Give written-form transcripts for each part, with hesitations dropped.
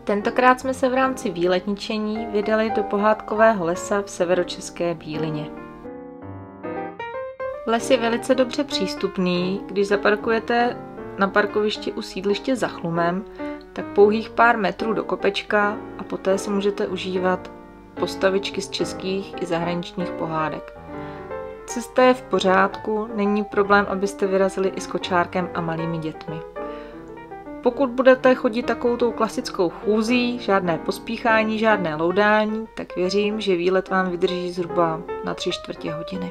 Tentokrát jsme se v rámci výletničení vydali do pohádkového lesa v severočeské Bílině. Les je velice dobře přístupný, když zaparkujete na parkovišti u sídliště za Chlumem, tak pouhých pár metrů do kopečka a poté si můžete užívat postavičky z českých i zahraničních pohádek. Cesta je v pořádku, není problém, abyste vyrazili i s kočárkem a malými dětmi. Pokud budete chodit takovou tou klasickou chůzí, žádné pospíchání, žádné loudání, tak věřím, že výlet vám vydrží zhruba na 3/4 hodiny.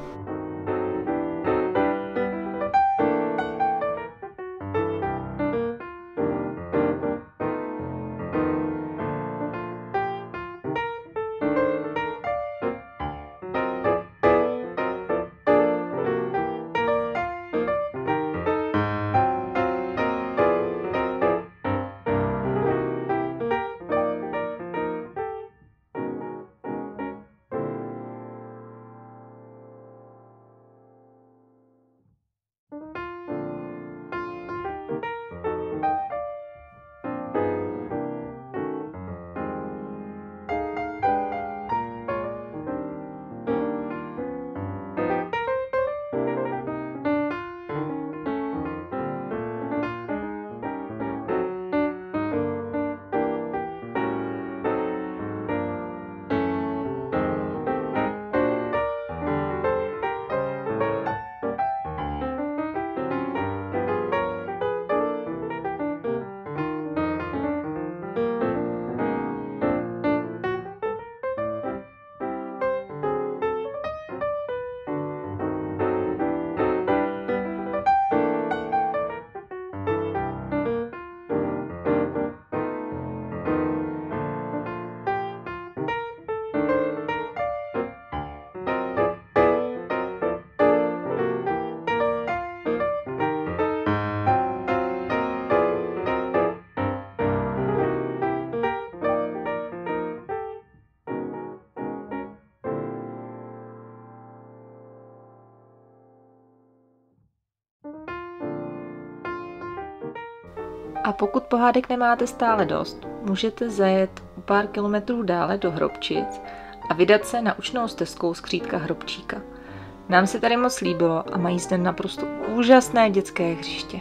A pokud pohádek nemáte stále dost, můžete zajet o pár kilometrů dále do Hrobčic a vydat se na učnou stezkou Skřídka Hrobčíka. Nám se tady moc líbilo a mají zde naprosto úžasné dětské hřiště.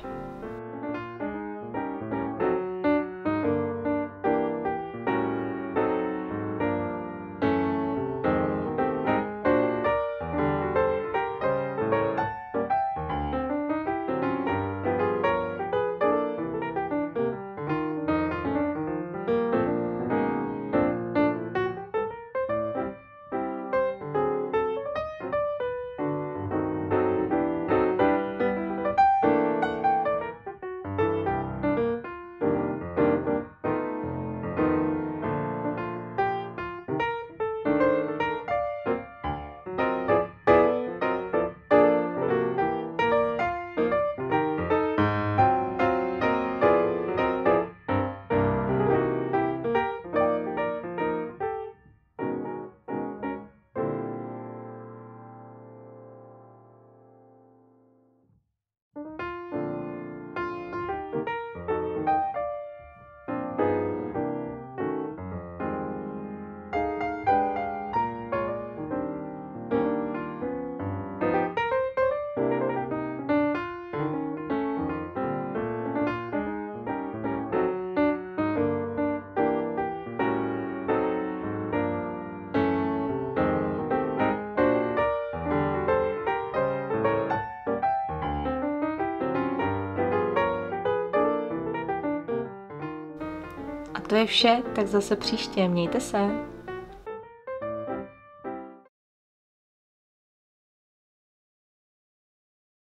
A to je vše, tak zase příště, mějte se.